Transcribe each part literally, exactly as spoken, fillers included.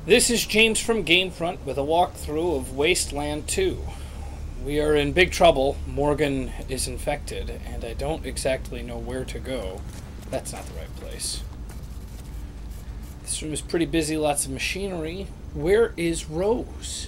This is James from Gamefront with a walkthrough of Wasteland two. We are in big trouble. Morgan is infected, and I don't exactly know where to go. That's not the right place. This room is pretty busy, lots of machinery. Where is Rose?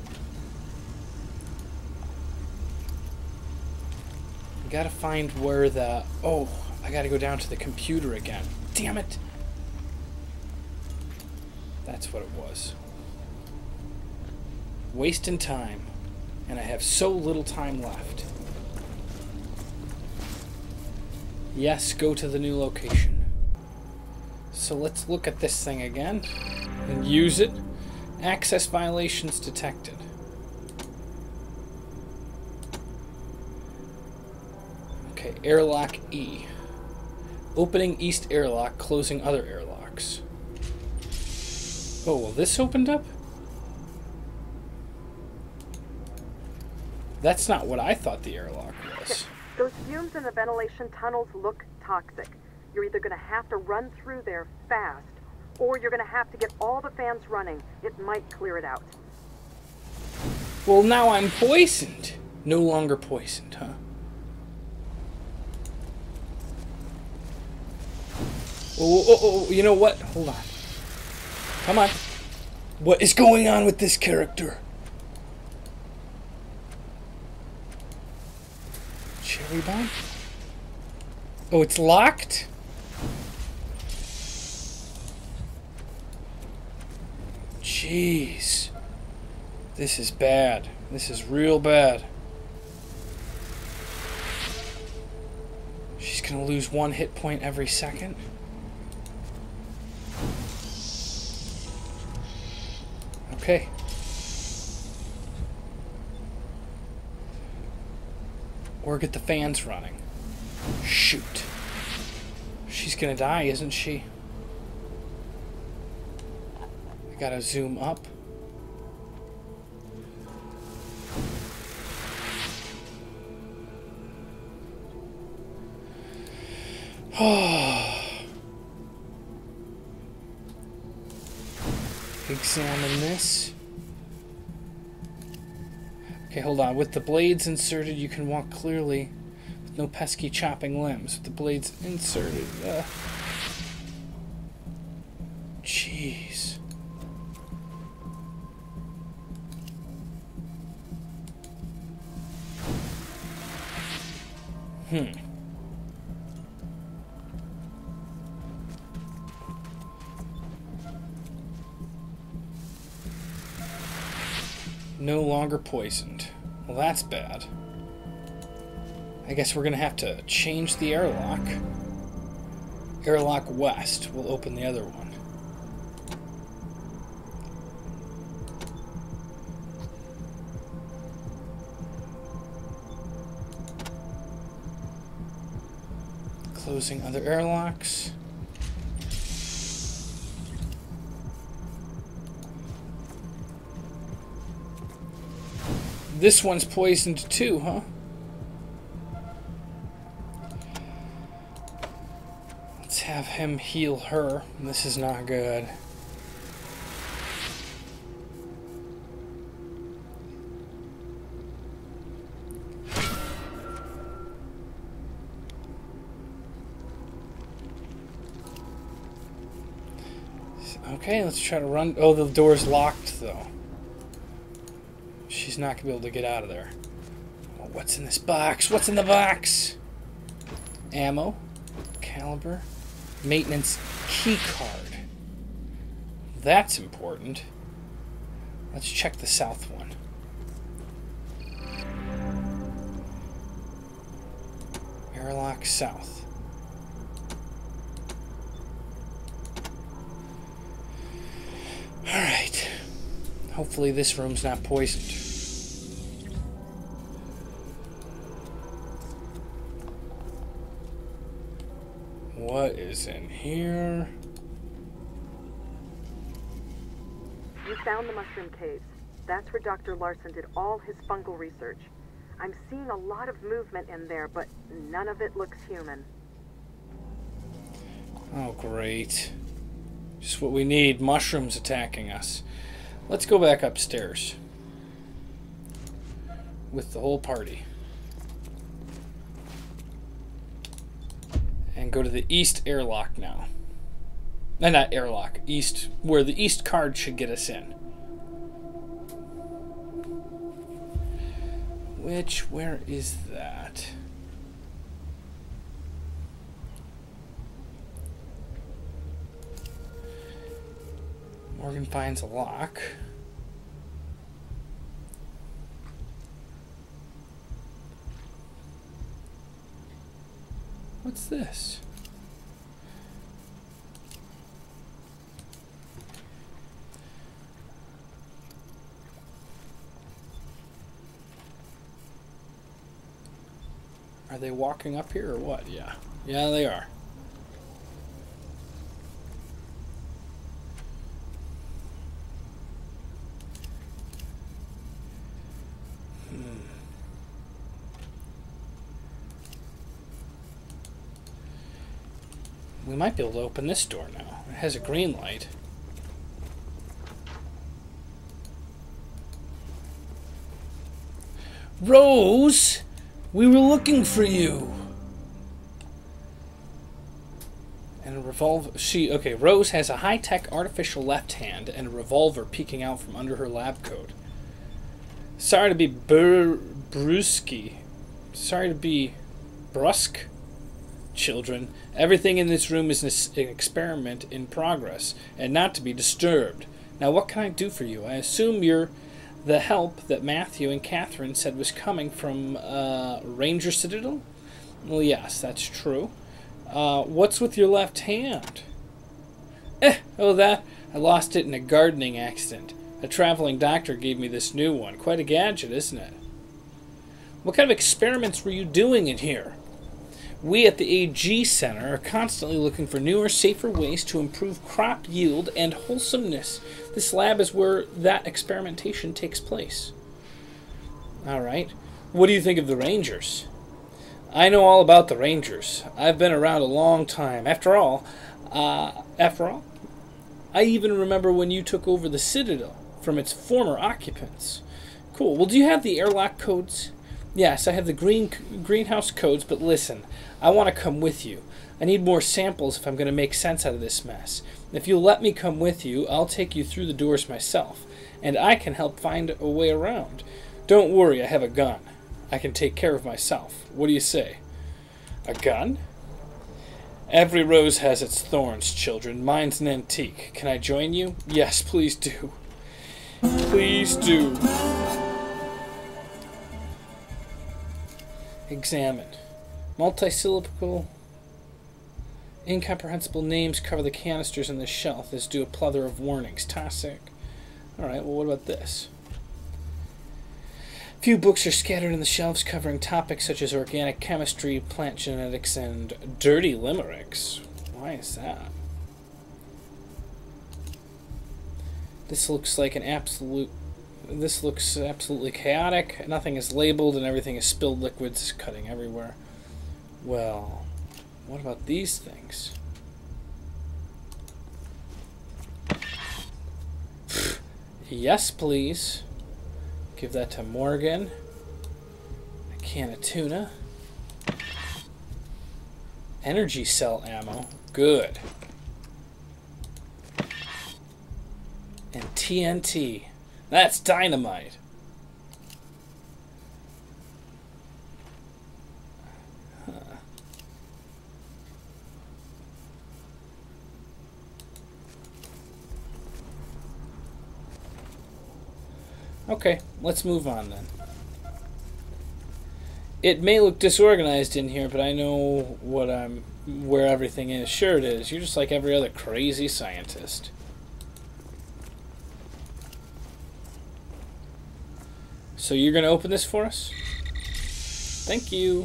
I gotta find where the... Oh, I gotta go down to the computer again. Damn it! That's what it was. Wasting time. And I have so little time left. Yes, go to the new location. So let's look at this thing again. And use it. Access violations detected. Okay, airlock E. Opening east airlock, closing other airlocks. Oh, well, this opened up? That's not what I thought the airlock was. Those fumes in the ventilation tunnels look toxic. You're either going to have to run through there fast, or you're going to have to get all the fans running. It might clear it out. Well, now I'm poisoned. No longer poisoned, huh? Oh, oh, oh, you know what? Hold on. Come on. What is going on with this character? Cherry bomb? Oh, it's locked? Jeez. This is bad. This is real bad. She's gonna lose one hit point every second. Okay. Or get the fans running. Shoot. She's gonna die, isn't she? I gotta zoom up. Examine this. Okay, hold on. With the blades inserted, you can walk clearly with no pesky chopping limbs. With the blades inserted, uh... jeez. Hmm. No longer poisoned. Well, that's bad. I guess we're gonna have to change the airlock. Airlock west will open the other one. Closing other airlocks. This one's poisoned too, huh? Let's have him heal her. This is not good. Okay, let's try to run. Oh, the door's locked though. She's not going to be able to get out of there. Oh, what's in this box? What's in the box? Ammo. Caliber. Maintenance key card. That's important. Let's check the south one. Airlock south. Alright. Hopefully this room's not poisoned. What is in here? You found the mushroom caves. That's where Doctor Larson did all his fungal research. I'm seeing a lot of movement in there, but none of it looks human. Oh, great. Just what we need. Mushrooms attacking us. Let's go back upstairs. With the whole party. And go to the east airlock now. No, not airlock. East, where the east card should get us in. Which, where is that? Morgan finds a lock. What's this? Are they walking up here or what? Yeah. Yeah, they are. Hmm. We might be able to open this door now. It has a green light. Rose! We were looking for you. And a revolver. She okay. Rose has a high-tech artificial left hand and a revolver peeking out from under her lab coat. Sorry to be bur brusque. Sorry to be brusque, children. Everything in this room is an experiment in progress and not to be disturbed. Now, what can I do for you? I assume you're the help that Matthew and Catherine said was coming from uh, Ranger Citadel? Well, yes, that's true. Uh, what's with your left hand? Eh, oh that. I lost it in a gardening accident. A traveling doctor gave me this new one. Quite a gadget, isn't it? What kind of experiments were you doing in here? We at the A G Center are constantly looking for newer, safer ways to improve crop yield and wholesomeness. This lab is where that experimentation takes place. All right. What do you think of the Rangers? I know all about the Rangers. I've been around a long time. After all, uh, after all, I even remember when you took over the Citadel from its former occupants. Cool. Well, do you have the airlock codes? Yes, I have the green greenhouse codes, but listen, I want to come with you. I need more samples if I'm going to make sense out of this mess. If you'll let me come with you, I'll take you through the doors myself, and I can help find a way around. Don't worry, I have a gun. I can take care of myself. What do you say? A gun? Every rose has its thorns, children. Mine's an antique. Can I join you? Yes, please do. Please do. Examine. Multisyllable, incomprehensible names cover the canisters on the shelf, as do a plethora of warnings. Toxic. Alright, well, what about this? Few books are scattered in the shelves covering topics such as organic chemistry, plant genetics, and dirty limericks. Why is that? This looks like an absolute... This looks absolutely chaotic. Nothing is labeled and everything is spilled liquids cutting everywhere. Well, what about these things? Yes, please. Give that to Morgan. A can of tuna. Energy cell ammo. Good. And T N T. That's dynamite. Huh. Okay, let's move on then. It may look disorganized in here, but I know what I'm where everything is. Sure it is. You're just like every other crazy scientist. So you're going to open this for us? Thank you.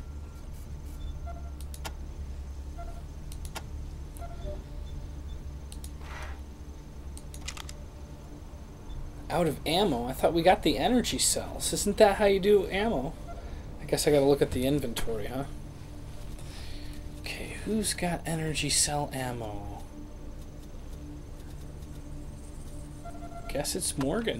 Out of ammo? I thought we got the energy cells. Isn't that how you do ammo? I guess I got to look at the inventory, huh? Okay, who's got energy cell ammo? Guess it's Morgan.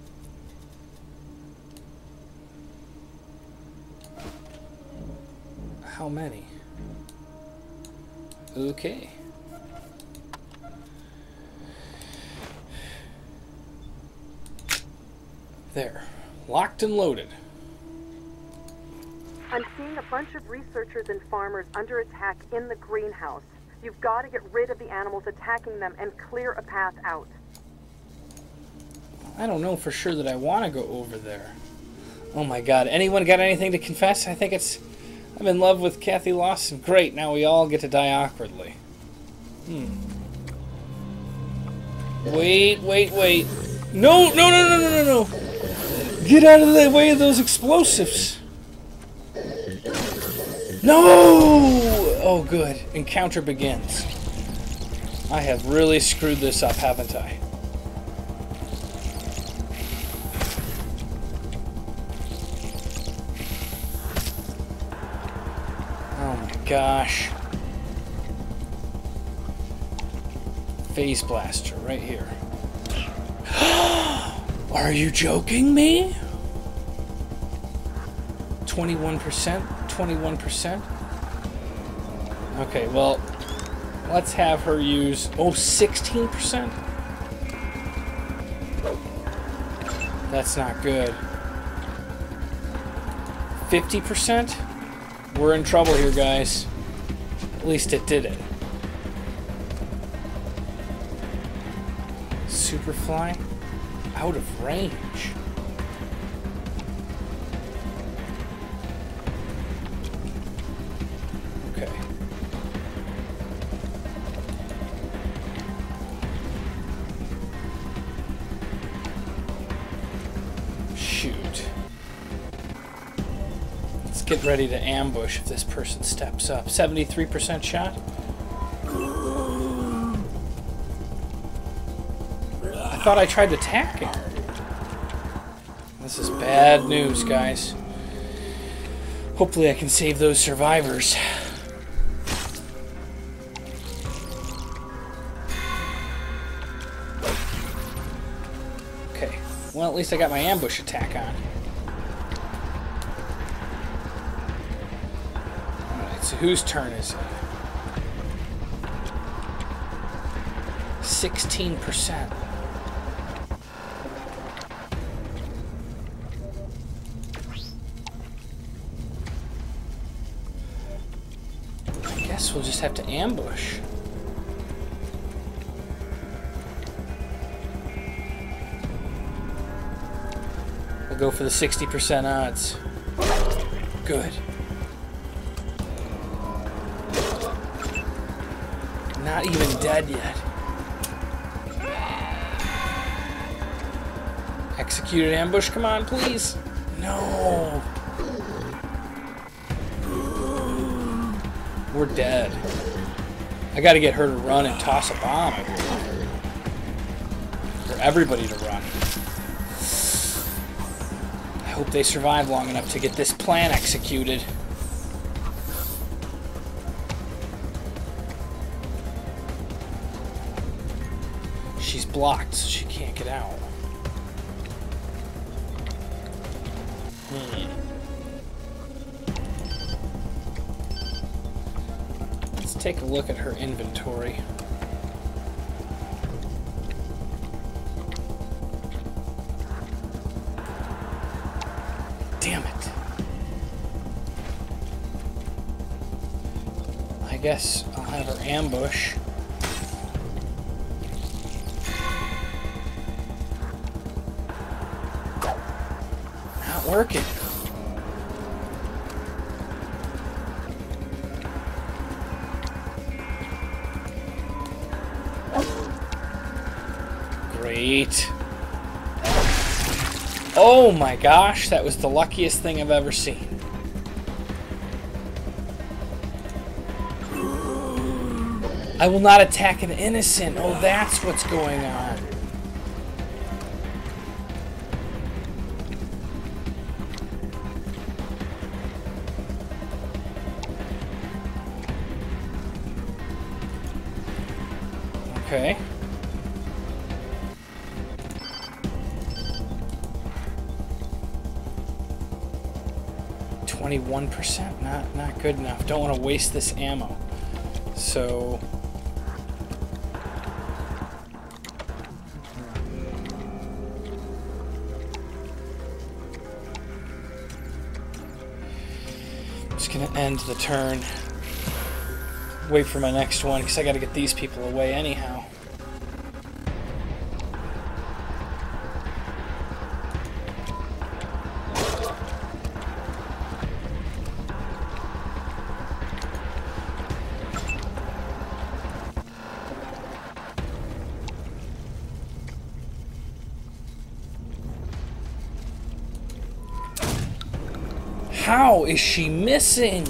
How many? Okay. There. Locked and loaded. I'm seeing a bunch of researchers and farmers under attack in the greenhouse. You've got to get rid of the animals attacking them and clear a path out. I don't know for sure that I want to go over there. Oh my god. Anyone got anything to confess? I think it's... I'm in love with Kathy Lawson. Great, now we all get to die awkwardly. Hmm. Wait, wait, wait. No, no, no, no, no, no, no. Get out of the way of those explosives. No! Oh, good. Encounter begins. I have really screwed this up, haven't I? Oh my gosh. Phase blaster right here. Are you joking me? twenty-one percent? twenty-one percent? Okay, well, let's have her use... Oh, sixteen percent? That's not good. fifty percent? We're in trouble here, guys. At least it did it. Superfly? Out of range. Okay. Shoot. Let's get ready to ambush if this person steps up. seventy-three percent shot? I thought I tried attacking. This is bad news, guys. Hopefully I can save those survivors. Okay. Well, at least I got my ambush attack on. Alright, so whose turn is it? sixteen percent. We'll just have to ambush. We'll go for the sixty percent odds. Good. Not even dead yet. Executed ambush, come on, please. No. We're dead. I gotta get her to run and toss a bomb everywhere. For everybody to run. I hope they survive long enough to get this plan executed. She's blocked, so she can't get out. Hmm. Take a look at her inventory. Damn it. I guess I'll have her ambush. Not working. Great. Oh my gosh, that was the luckiest thing I've ever seen. I will not attack an innocent. Oh, that's what's going on. Okay. twenty-one percent, not, not good enough. Don't want to waste this ammo. So... just gonna end the turn. Wait for my next one, because I gotta get these people away anyhow. How is she missing?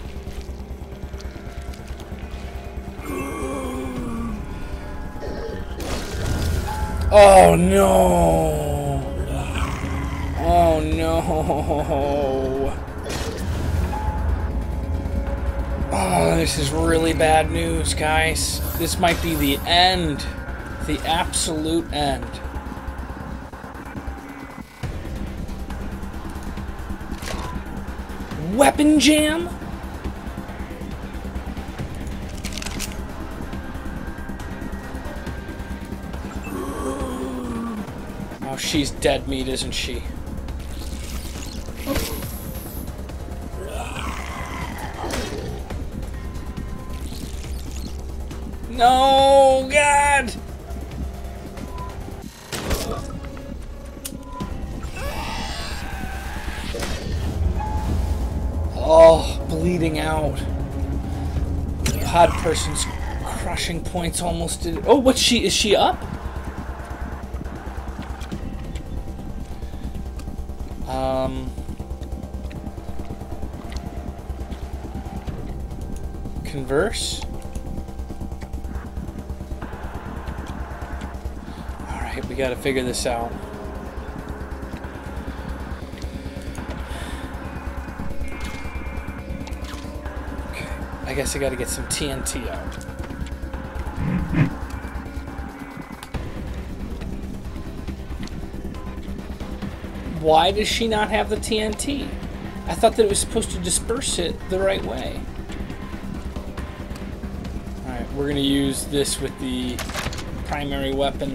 Oh no! Oh no! Oh, this is really bad news, guys. This might be the end. The absolute end. Weapon jam? Oh, she's dead meat, isn't she? No, God! Oh, bleeding out. Pod person's crushing points almost did. Oh, what's she? Is she up? Um. Converse. All right, we got to figure this out. I guess I gotta get some T N T out. Why does she not have the T N T? I thought that it was supposed to disperse it the right way. Alright, we're gonna use this with the primary weapon.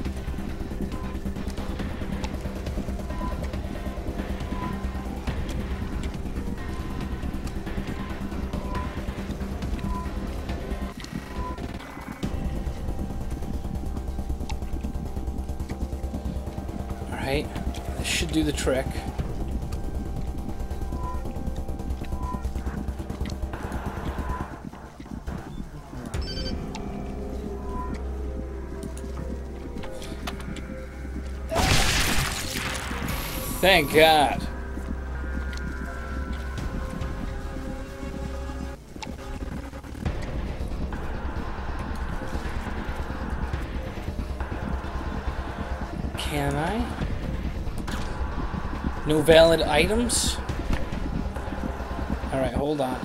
Alright, this should do the trick. Thank God. Can I? No valid items? Alright, hold on.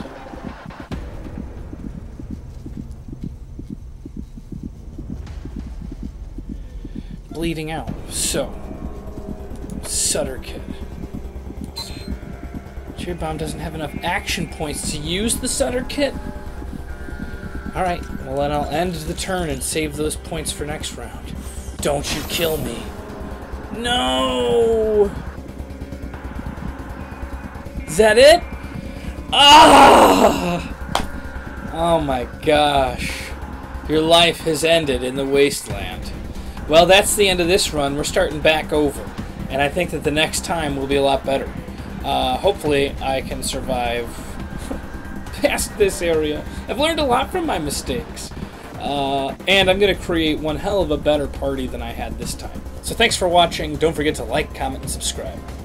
Bleeding out. So, Sutter Kit. Cherry Bomb doesn't have enough action points to use the Sutter Kit? Alright, well then I'll end the turn and save those points for next round. Don't you kill me. No! Is that it? Ah! Oh my gosh. Your life has ended in the wasteland. Well, that's the end of this run. We're starting back over. And I think that the next time will be a lot better. Uh, hopefully I can survive past this area. I've learned a lot from my mistakes. Uh, and I'm going to create one hell of a better party than I had this time. So thanks for watching. Don't forget to like, comment, and subscribe.